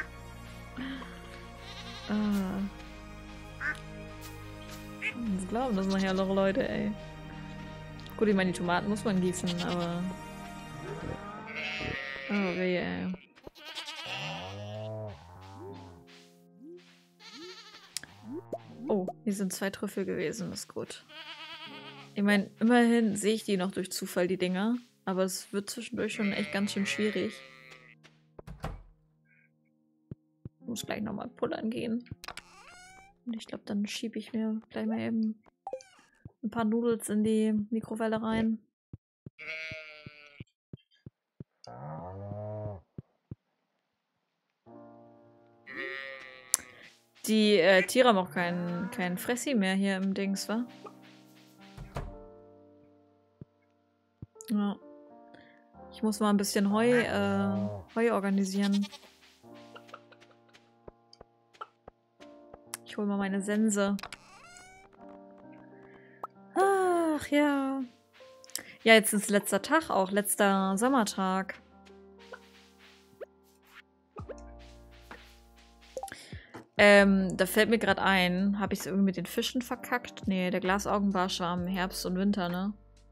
Das glauben das nachher noch Leute, ey. Gut, ich meine, die Tomaten muss man gießen, aber... Oh, weh, ey. Oh, hier sind 2 Trüffel gewesen, das ist gut. Ich meine, immerhin sehe ich die noch durch Zufall, die Dinger. Aber es wird zwischendurch schon echt ganz schön schwierig. Ich muss gleich nochmal pullern gehen. Und ich glaube, dann schiebe ich mir gleich mal eben ein paar Nudels in die Mikrowelle rein. Die Tiere haben auch kein Fressi mehr hier im Dings, wa? Ja. Ich muss mal ein bisschen Heu organisieren. Ich hole mal meine Sense. Ach ja. Ja, jetzt ist letzter Tag auch. Letzter Sommertag. Da fällt mir gerade ein, habe ich es irgendwie mit den Fischen verkackt? Nee, der Glasaugenbarsch war im Herbst und Winter, ne?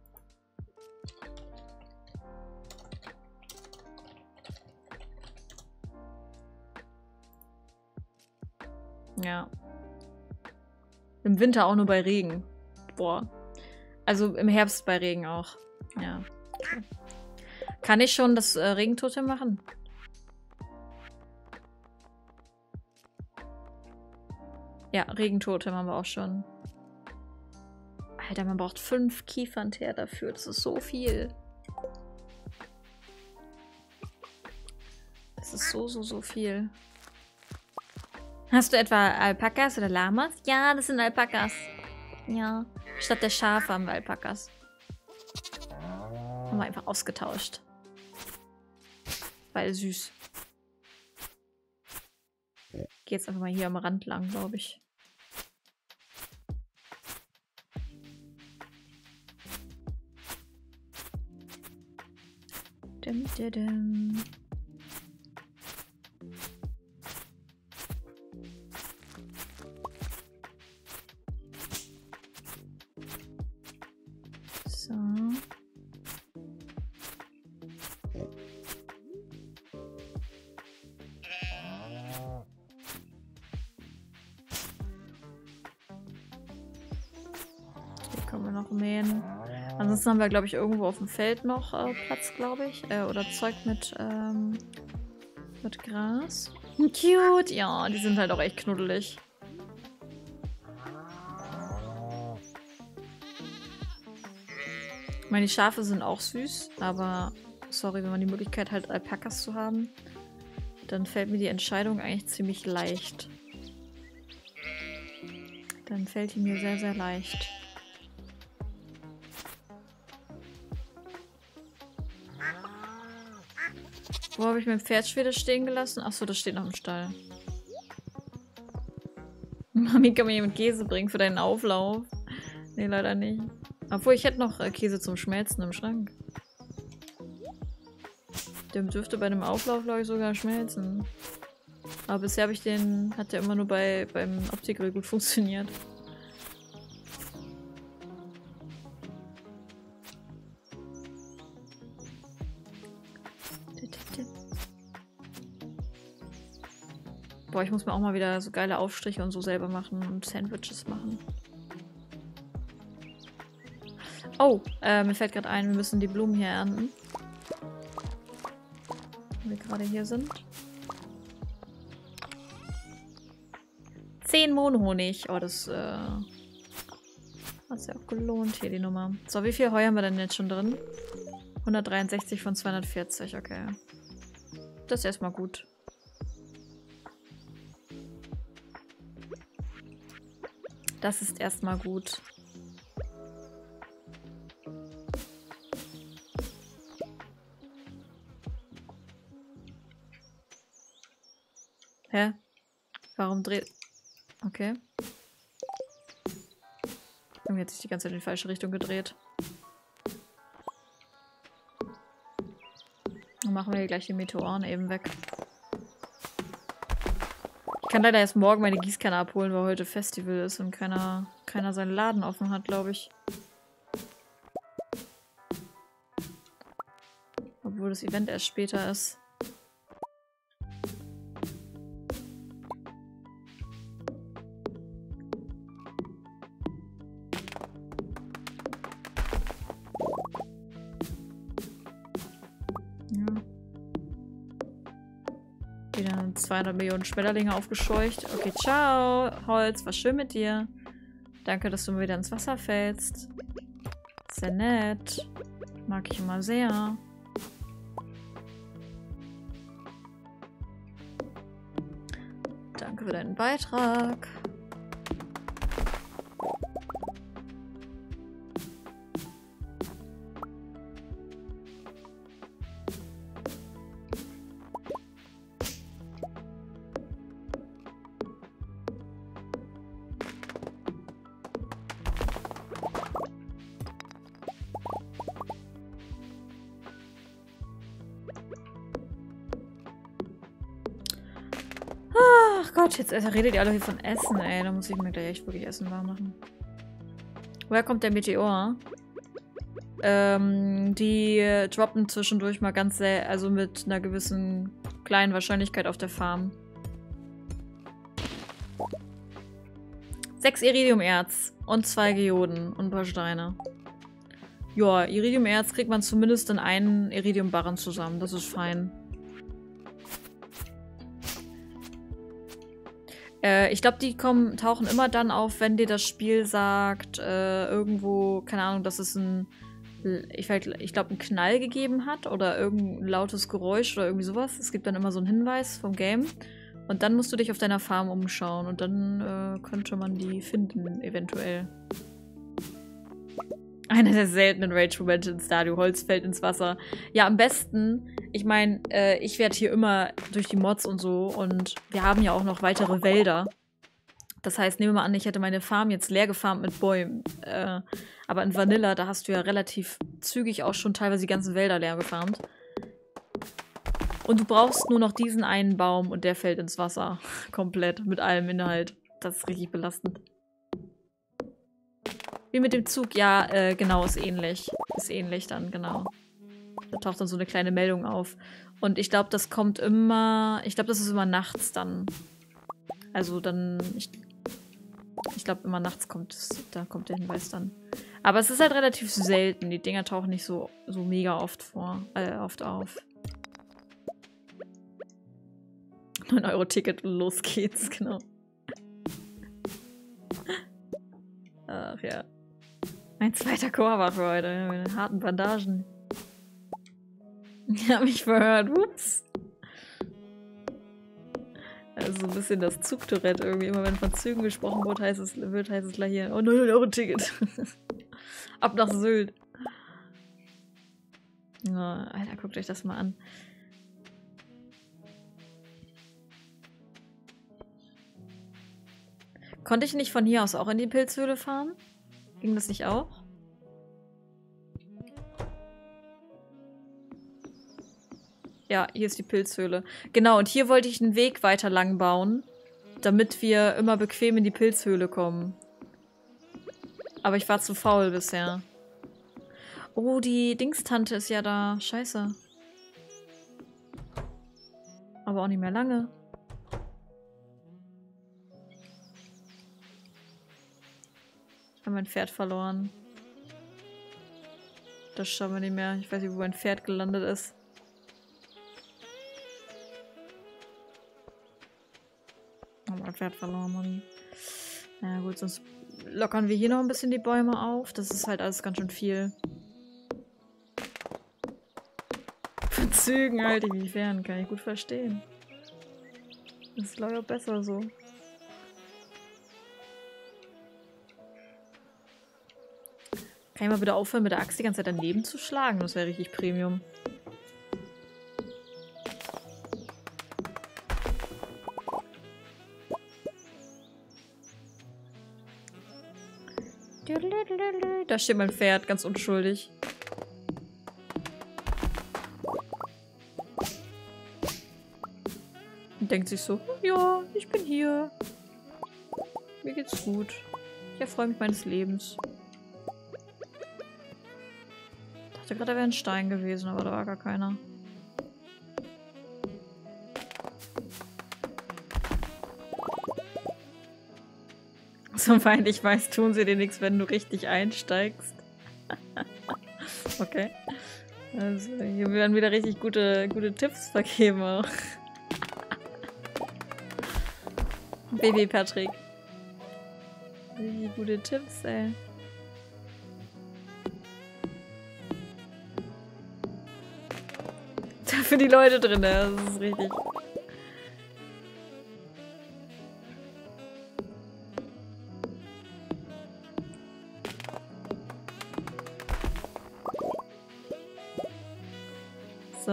Ja. Im Winter auch nur bei Regen. Boah. Also im Herbst bei Regen auch. Ja. Okay. Kann ich schon das Regentotem machen? Ja, Regentotem haben wir auch schon. Alter, man braucht 5 Kiefernteer dafür. Das ist so viel. Das ist so viel. Hast du etwa Alpakas oder Lamas? Ja, das sind Alpakas. Ja. Statt der Schafe haben wir Alpakas. Haben wir einfach ausgetauscht. Weil süß. Geh jetzt einfach mal hier am Rand lang, glaube ich. Dim, dim, dim. So. Hier können wir noch mähen. Ansonsten haben wir, glaube ich, irgendwo auf dem Feld noch Platz, glaube ich. Oder Zeug mit Gras. Cute! Ja, die sind halt auch echt knuddelig. Ich meine, die Schafe sind auch süß, aber sorry, wenn man die Möglichkeit hat, Alpakas zu haben, dann fällt mir die Entscheidung eigentlich ziemlich leicht. Dann fällt die mir sehr, sehr leicht. Wo habe ich mein Pferd schon wieder stehen gelassen? Achso, das steht noch im Stall. Mami, kann mir jemand Käse bringen für deinen Auflauf? Nee, leider nicht. Obwohl, ich hätte noch Käse zum Schmelzen im Schrank. Der dürfte bei einem Auflauf, glaube ich, sogar schmelzen. Aber bisher habe ich den... Hat der immer nur beim Optiker gut funktioniert. Boah, ich muss mir auch mal wieder so geile Aufstriche und so selber machen und Sandwiches machen. Oh, mir fällt gerade ein, wir müssen die Blumen hier ernten. Wenn wir gerade hier sind. 10 Mohnhonig. Oh, das hat sich auch gelohnt hier, die Nummer. So, wie viel Heu haben wir denn jetzt schon drin? 163 von 240, okay. Das ist erstmal gut. Das ist erstmal gut. Hä? Warum dreht... Okay. Irgendwie hat sich die ganze Zeit in die falsche Richtung gedreht. Dann machen wir hier gleich die Meteoren eben weg. Ich kann leider erst morgen meine Gießkanne abholen, weil heute Festival ist und keiner seinen Laden offen hat, glaube ich. Obwohl das Event erst später ist. Ja. Wieder 200 Millionen Schmetterlinge aufgescheucht. Okay, ciao. Holz, war schön mit dir. Danke, dass du mir wieder ins Wasser fällst. Sehr nett. Mag ich immer sehr. Danke für deinen Beitrag. Gott, jetzt redet ihr alle hier von Essen, ey. Da muss ich mir gleich echt wirklich Essen warm machen. Woher kommt der Meteor? Die droppen zwischendurch mal ganz selten, also mit einer gewissen kleinen Wahrscheinlichkeit auf der Farm. 6 Iridiumerz und 2 Geoden und ein paar Steine. Ja, Iridiumerz kriegt man zumindest in einen Iridiumbarren zusammen. Das ist fein. Ich glaube, die tauchen immer dann auf, wenn dir das Spiel sagt, irgendwo, keine Ahnung, dass es ich glaube, einen Knall gegeben hat oder irgendein lautes Geräusch oder irgendwie sowas. Es gibt dann immer so einen Hinweis vom Game. Und dann musst du dich auf deiner Farm umschauen und dann könnte man die finden, eventuell. Einer der seltenen Rage-Momente in Stardew, Holz fällt ins Wasser. Ja, am besten, ich meine, ich werde hier immer durch die Mods und so und wir haben ja auch noch weitere Wälder. Das heißt, nehmen wir mal an, ich hätte meine Farm jetzt leer gefarmt mit Bäumen. Aber in Vanilla, da hast du ja relativ zügig auch schon teilweise die ganzen Wälder leer gefarmt. Und du brauchst nur noch diesen einen Baum und der fällt ins Wasser. Komplett, mit allem Inhalt. Das ist richtig belastend. Wie mit dem Zug, ja, genau, ist ähnlich. Ist ähnlich dann, genau. Da taucht dann so eine kleine Meldung auf. Und ich glaube, das kommt immer, ich glaube, das ist immer nachts dann. Also dann, ich glaube, immer nachts da kommt der Hinweis dann. Aber es ist halt relativ selten. Die Dinger tauchen nicht so mega oft oft auf. 9-Euro-Ticket und los geht's, genau. Ach ja. Mein zweiter Koa für heute. Meine harten Bandagen. Ich hab mich verhört. Ups. Also so ein bisschen das Zugtourette irgendwie. Immer wenn von Zügen gesprochen wird, heißt es gleich hier, oh, 9-Euro-Ticket. Ab nach Sylt. Oh, Alter, guckt euch das mal an. Konnte ich nicht von hier aus auch in die Pilzhöhle fahren? Ging das nicht auch? Ja, hier ist die Pilzhöhle. Genau, und hier wollte ich einen Weg weiter lang bauen, damit wir immer bequem in die Pilzhöhle kommen. Aber ich war zu faul bisher. Oh, die Dingstante ist ja da. Scheiße. Aber auch nicht mehr lange. Ich habe mein Pferd verloren. Das schaffen wir nicht mehr. Ich weiß nicht, wo mein Pferd gelandet ist. Oh, mein Pferd verloren, Mann. Na gut, sonst lockern wir hier noch ein bisschen die Bäume auf. Das ist halt alles ganz schön viel. Von Zügen halte ich mich fern. Kann ich gut verstehen. Das ist, glaube ich, auch besser so. Kann ich mal bitte aufhören, mit der Axt die ganze Zeit daneben zu schlagen? Das wäre richtig Premium. Da steht mein Pferd, ganz unschuldig. Und denkt sich so, ja, ich bin hier. Mir geht's gut. Ich erfreue mich meines Lebens. Ich dachte gerade, da wäre ein Stein gewesen, aber da war gar keiner. Soweit ich weiß, tun sie dir nichts, wenn du richtig einsteigst. Okay. Also, hier werden wieder richtig gute Tipps vergeben auch. Baby Patrick. Richtig gute Tipps, ey. Für die Leute drin, das ist richtig. So.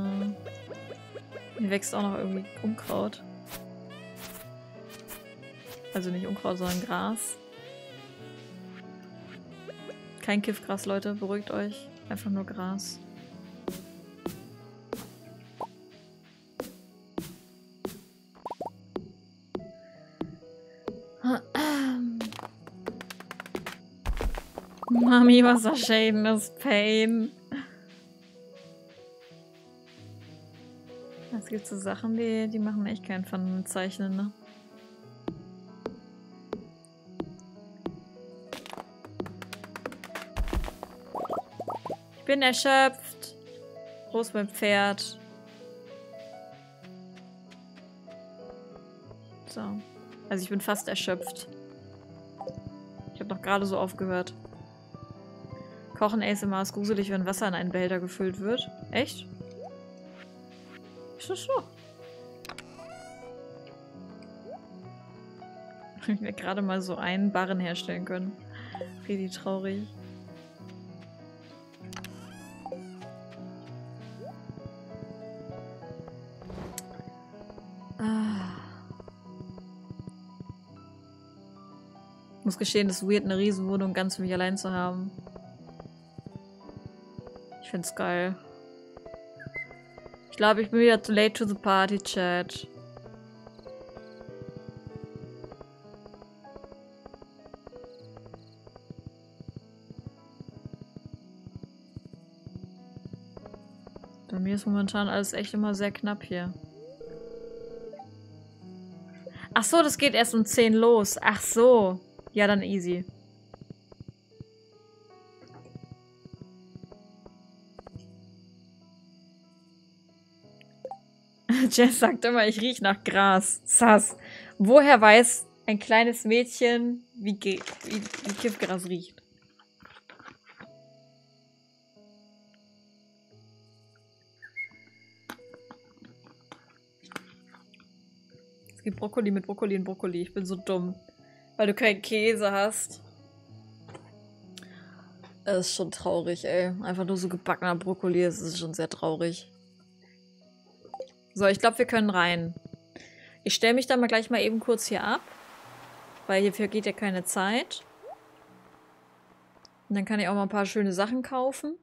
Hier wächst auch noch irgendwie Unkraut. Also nicht Unkraut, sondern Gras. Kein Kiffgras, Leute. Beruhigt euch. Einfach nur Gras. Mami, wasserscheidend Pain. Es gibt so Sachen, die machen echt keinen Fun mit Zeichnen, ne? Ich bin erschöpft. Wo ist mein Pferd? So. Also ich bin fast erschöpft. Ich habe noch gerade so aufgehört. Kochen ASMR ist gruselig, wenn Wasser in einen Behälter gefüllt wird. Echt? Ist das so? Ich hätte gerade mal so einen Barren herstellen können. Richtig traurig. Ich muss gestehen, es ist weird, eine Riesenwohnung ganz für mich allein zu haben. Ich find's geil. Ich glaube, ich bin wieder too late to the party, Chat. Bei mir ist momentan alles echt immer sehr knapp hier. Ach so, das geht erst um 10 los. Ach so. Ja, dann easy. Jess sagt immer, ich rieche nach Gras. Sass. Woher weiß ein kleines Mädchen, wie Kiffgras riecht? Es gibt Brokkoli mit Brokkoli und Brokkoli. Ich bin so dumm. Weil du keinen Käse hast. Das ist schon traurig, ey. Einfach nur so gebackener Brokkoli, das ist schon sehr traurig. So, ich glaube, wir können rein. Ich stelle mich dann mal gleich mal eben kurz hier ab. Weil hierfür geht ja keine Zeit. Und dann kann ich auch mal ein paar schöne Sachen kaufen.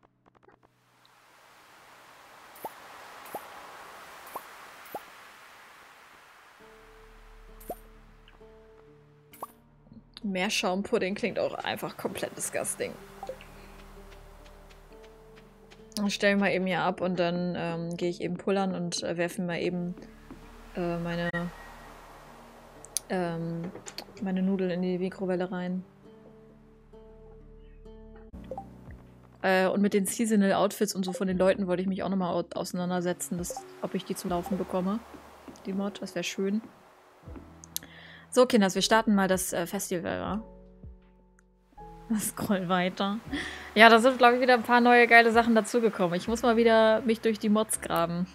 Meerschaumpudding klingt auch einfach komplett disgusting. Ich stelle mal eben hier ab und dann gehe ich eben pullern und werfe mal eben meine Nudeln in die Mikrowelle rein. Und mit den Seasonal Outfits und so von den Leuten wollte ich mich auch nochmal auseinandersetzen, ob ich die zum Laufen bekomme. Die Mod, das wäre schön. So, Kinders, wir starten mal das Festival, ja? Scroll weiter. Ja, da sind, glaube ich, wieder ein paar neue geile Sachen dazugekommen. Ich muss mal wieder mich durch die Mods graben.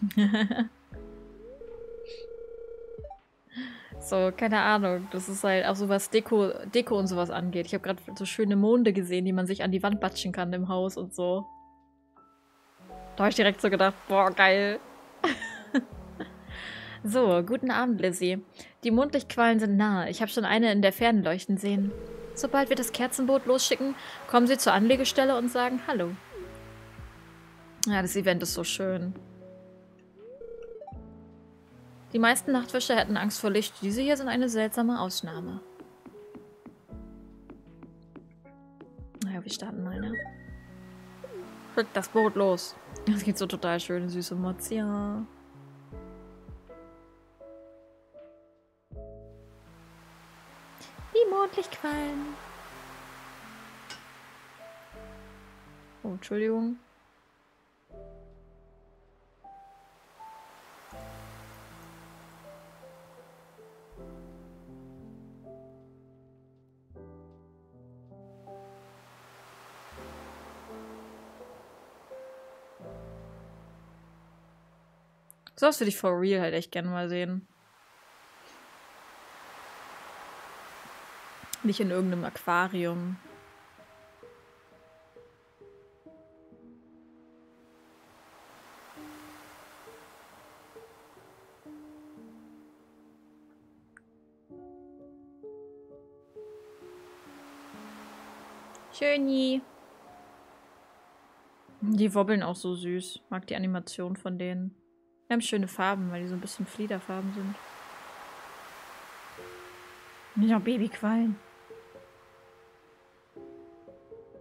So, keine Ahnung. Das ist halt auch so was Deko und sowas angeht. Ich habe gerade so schöne Monde gesehen, die man sich an die Wand batschen kann im Haus und so. Da habe ich direkt so gedacht, boah, geil. So, guten Abend, Lizzie. Die Mondlichtquallen sind nahe. Ich habe schon eine in der Ferne leuchten sehen. Sobald wir das Kerzenboot losschicken, kommen sie zur Anlegestelle und sagen Hallo. Ja, das Event ist so schön. Die meisten Nachtfischer hätten Angst vor Licht. Diese hier sind eine seltsame Ausnahme. Naja, wir starten mal, ne? Rückt das Boot los. Das geht so total schön, süße Mods, ja. Die Mondlichtquallen. Oh, Entschuldigung. So was würde ich for real halt echt gerne mal sehen. Nicht in irgendeinem Aquarium. Schöni. Die wobbeln auch so süß. Mag die Animation von denen. Die haben schöne Farben, weil die so ein bisschen Fliederfarben sind. Ja, Babyquallen.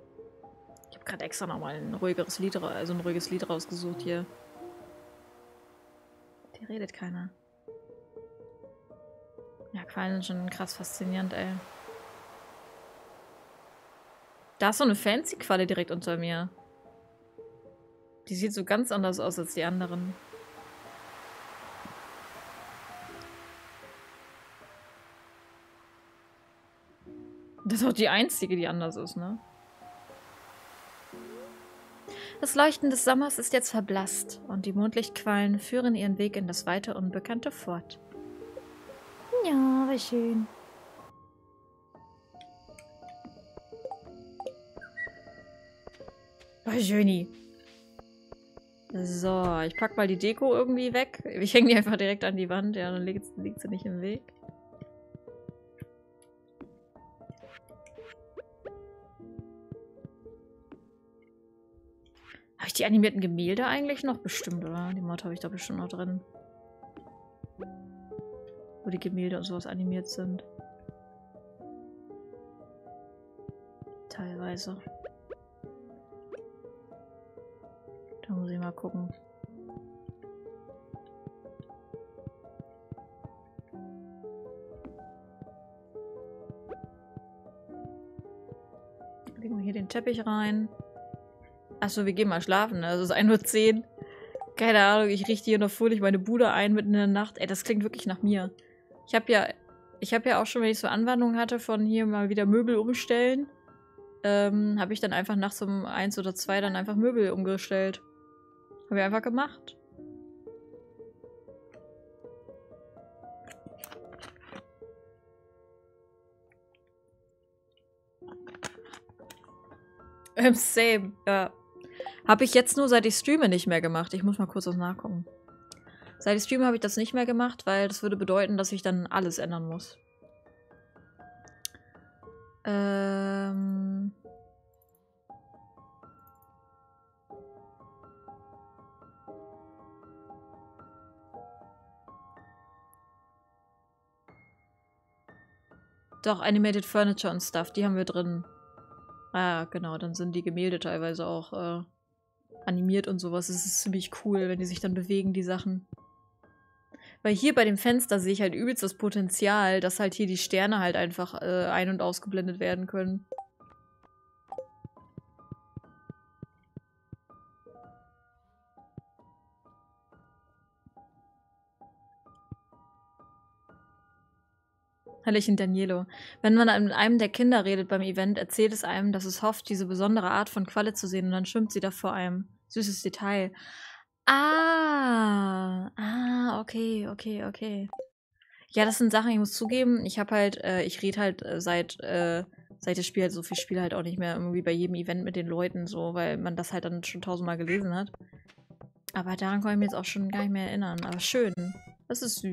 gerade extra nochmal ein ruhiges Lied rausgesucht hier. Hier redet keiner. Ja, Quallen sind schon krass faszinierend, ey. Da ist so eine fancy Qualle direkt unter mir. Die sieht so ganz anders aus als die anderen. Das ist auch die einzige, die anders ist, ne? Das Leuchten des Sommers ist jetzt verblasst und die Mondlichtquallen führen ihren Weg in das weite Unbekannte fort. Ja, war schön. War schöni. So, ich pack mal die Deko irgendwie weg. Ich hänge die einfach direkt an die Wand. Ja, dann liegt sie nicht im Weg. Habe ich die animierten Gemälde eigentlich noch? Bestimmt, oder? Die Mod habe ich da bestimmt noch drin. Wo die Gemälde und sowas animiert sind. Teilweise. Da muss ich mal gucken. Legen wir hier den Teppich rein. Achso, wir gehen mal schlafen, ne? Also es ist 1:10 Uhr. Keine Ahnung, ich richte hier noch fröhlich meine Bude ein mitten in der Nacht. Ey, das klingt wirklich nach mir. Ich hab ja auch schon, wenn ich so Anwandlungen hatte von hier mal wieder Möbel umstellen, habe ich dann einfach nachts um 1 oder 2 dann einfach Möbel umgestellt. Habe ich einfach gemacht. Same, ja. Habe ich jetzt nur, seit ich streame, nicht mehr gemacht. Ich muss mal kurz was nachgucken. Seit ich streame habe ich das nicht mehr gemacht, weil das würde bedeuten, dass ich dann alles ändern muss. Doch, Animated Furniture und Stuff, die haben wir drin. Ah, genau, dann sind die Gemälde teilweise auch animiert und sowas. Es ist ziemlich cool, wenn die sich dann bewegen, die Sachen. Weil hier bei dem Fenster sehe ich halt übelst das Potenzial, dass halt hier die Sterne halt einfach ein- und ausgeblendet werden können. Hallöchen Danielo. Wenn man mit einem der Kinder redet beim Event, erzählt es einem, dass es hofft, diese besondere Art von Qualle zu sehen und dann schwimmt sie da vor einem. Süßes Detail. Okay. Ja, das sind Sachen, ich muss zugeben, ich habe halt, ich rede halt seit das Spiel halt so viel Spiele halt auch nicht mehr irgendwie bei jedem Event mit den Leuten so, weil man das halt dann schon 1000-mal gelesen hat. Aber daran kann ich mich jetzt auch schon gar nicht mehr erinnern. Aber schön. Das ist süß.